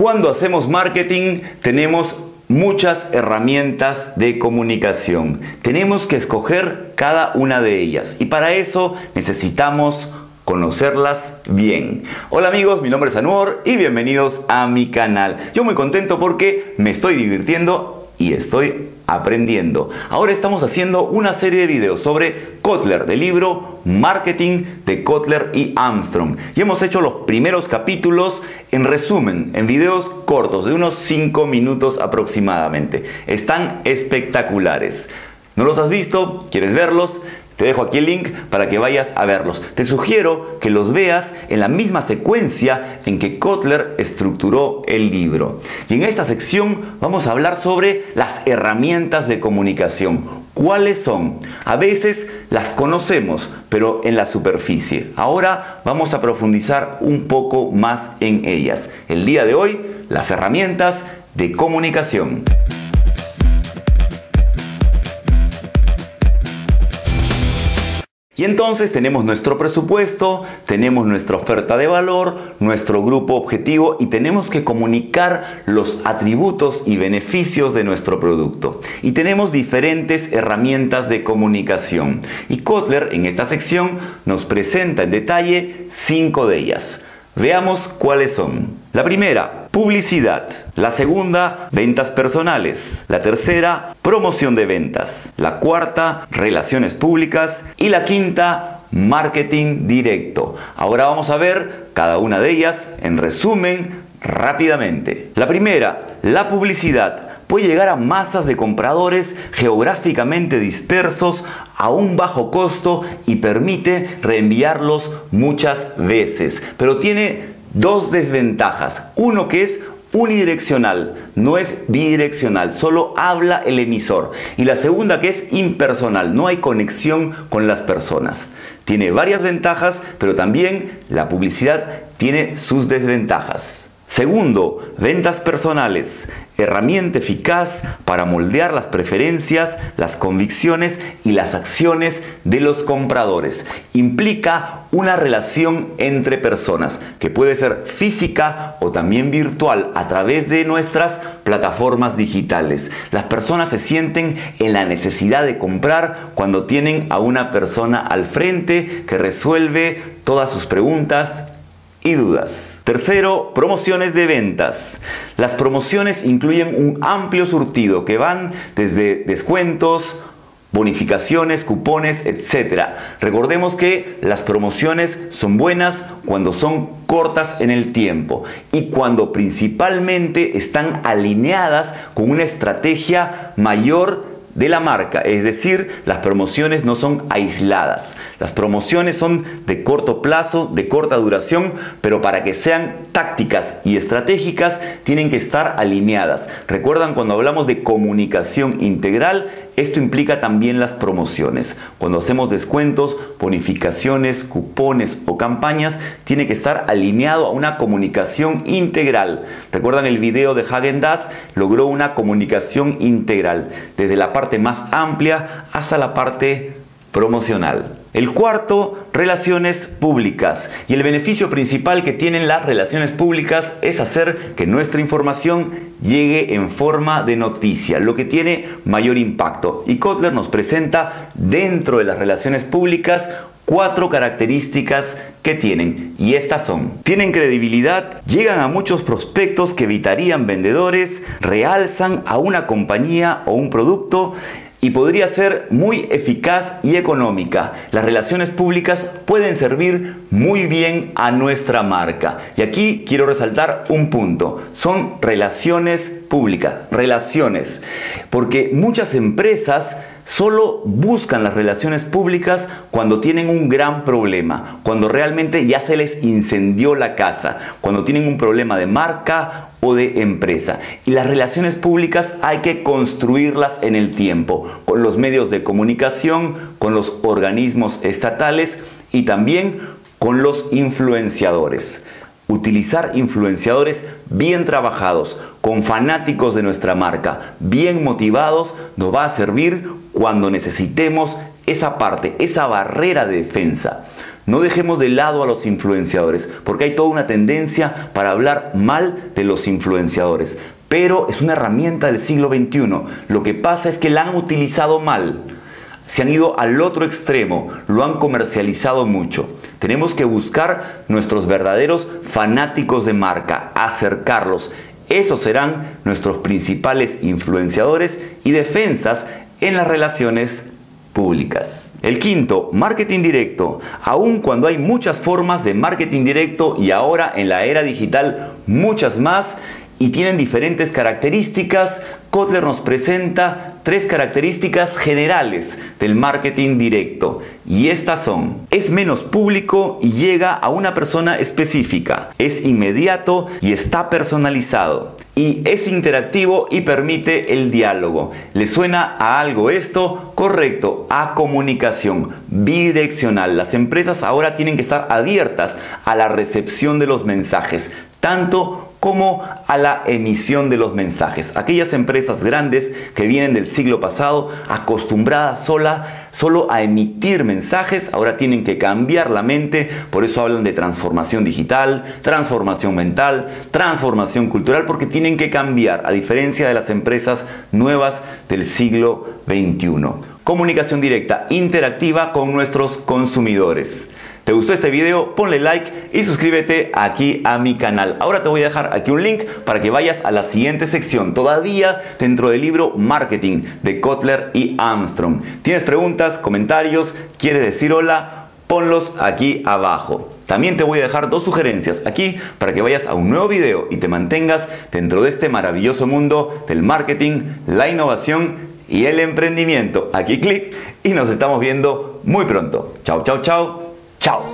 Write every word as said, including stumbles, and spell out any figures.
Cuando hacemos marketing tenemos muchas herramientas de comunicación. Tenemos que escoger cada una de ellas y para eso necesitamos conocerlas bien. Hola amigos, mi nombre es Anuor y bienvenidos a mi canal. Yo muy contento porque me estoy divirtiendo y estoy aprendiendo. Ahora estamos haciendo una serie de videos sobre Kotler, del libro Marketing de Kotler y Armstrong. Y hemos hecho los primeros capítulos en resumen, en videos cortos de unos cinco minutos aproximadamente. Están espectaculares. ¿No los has visto? ¿Quieres verlos? Te dejo aquí el link para que vayas a verlos. Te sugiero que los veas en la misma secuencia en que Kotler estructuró el libro. Y en esta sección vamos a hablar sobre las herramientas de comunicación. ¿Cuáles son? A veces las conocemos, pero en la superficie. Ahora vamos a profundizar un poco más en ellas. El día de hoy, las herramientas de comunicación. Y entonces tenemos nuestro presupuesto, tenemos nuestra oferta de valor, nuestro grupo objetivo y tenemos que comunicar los atributos y beneficios de nuestro producto. Y tenemos diferentes herramientas de comunicación. Y Kotler en esta sección nos presenta en detalle cinco de ellas. Veamos cuáles son. La primera, publicidad. La segunda, ventas personales. La tercera, promoción de ventas. La cuarta, relaciones públicas. Y la quinta, marketing directo. Ahora vamos a ver cada una de ellas en resumen rápidamente. La primera, la publicidad. Puede llegar a masas de compradores geográficamente dispersos a un bajo costo y permite reenviarlos muchas veces. Pero tiene dos desventajas. Uno que es unidireccional, no es bidireccional, solo habla el emisor. Y la segunda que es impersonal, no hay conexión con las personas. Tiene varias ventajas, pero también la publicidad tiene sus desventajas. Segundo, ventas personales. Herramienta eficaz para moldear las preferencias, las convicciones y las acciones de los compradores. Implica una relación entre personas que puede ser física o también virtual a través de nuestras plataformas digitales. Las personas se sienten en la necesidad de comprar cuando tienen a una persona al frente que resuelve todas sus preguntas y dudas. Tercero, promociones de ventas. Las promociones incluyen un amplio surtido que van desde descuentos, bonificaciones, cupones, etcétera. Recordemos que las promociones son buenas cuando son cortas en el tiempo y cuando principalmente están alineadas con una estrategia mayor de la marca, es decir, las promociones no son aisladas. Las promociones son de corto plazo, de corta duración, pero para que sean tácticas y estratégicas tienen que estar alineadas. ¿Recuerdan cuando hablamos de comunicación integral? Esto implica también las promociones. Cuando hacemos descuentos, bonificaciones, cupones o campañas, tiene que estar alineado a una comunicación integral. ¿Recuerdan el video de Häagen-Dazs? Logró una comunicación integral, desde la parte más amplia hasta la parte promocional. El cuarto, relaciones públicas. Y el beneficio principal que tienen las relaciones públicas es hacer que nuestra información llegue en forma de noticia, lo que tiene mayor impacto. Y Kotler nos presenta dentro de las relaciones públicas cuatro características que tienen, y estas son: tienen credibilidad, llegan a muchos prospectos que evitarían vendedores, realzan a una compañía o un producto y podría ser muy eficaz y económica. Las relaciones públicas pueden servir muy bien a nuestra marca. Y aquí quiero resaltar un punto. Son relaciones públicas. Relaciones. Porque muchas empresas solo buscan las relaciones públicas cuando tienen un gran problema, cuando realmente ya se les incendió la casa, cuando tienen un problema de marca o de empresa. Y las relaciones públicas hay que construirlas en el tiempo, con los medios de comunicación, con los organismos estatales y también con los influenciadores. Utilizar influenciadores bien trabajados, con fanáticos de nuestra marca, bien motivados, nos va a servir cuando necesitemos esa parte, esa barrera de defensa. No dejemos de lado a los influenciadores, porque hay toda una tendencia para hablar mal de los influenciadores. Pero es una herramienta del siglo veintiuno. Lo que pasa es que la han utilizado mal. Se han ido al otro extremo, lo han comercializado mucho. Tenemos que buscar nuestros verdaderos fanáticos de marca, acercarlos. Esos serán nuestros principales influenciadores y defensas en las relaciones públicas. El quinto, marketing directo. Aun cuando hay muchas formas de marketing directo y ahora en la era digital muchas más y tienen diferentes características, Kotler nos presenta tres características generales del marketing directo. Y estas son: es menos público y llega a una persona específica. Es inmediato y está personalizado. Y es interactivo y permite el diálogo. ¿Le suena a algo esto? Correcto, a comunicación bidireccional. Las empresas ahora tienen que estar abiertas a la recepción de los mensajes, tanto como a la emisión de los mensajes. Aquellas empresas grandes que vienen del siglo pasado, acostumbradas sola, solo a emitir mensajes, ahora tienen que cambiar la mente. Por eso hablan de transformación digital, transformación mental, transformación cultural, porque tienen que cambiar, a diferencia de las empresas nuevas del siglo veintiuno. Comunicación directa, interactiva con nuestros consumidores. ¿Te gustó este video? Ponle like y suscríbete aquí a mi canal. Ahora te voy a dejar aquí un link para que vayas a la siguiente sección, todavía dentro del libro Marketing de Kotler y Armstrong. ¿Tienes preguntas, comentarios? ¿Quieres decir hola? Ponlos aquí abajo. También te voy a dejar dos sugerencias aquí para que vayas a un nuevo video y te mantengas dentro de este maravilloso mundo del marketing, la innovación y el emprendimiento. Aquí clic y nos estamos viendo muy pronto. Chao, chao, chao. Chao.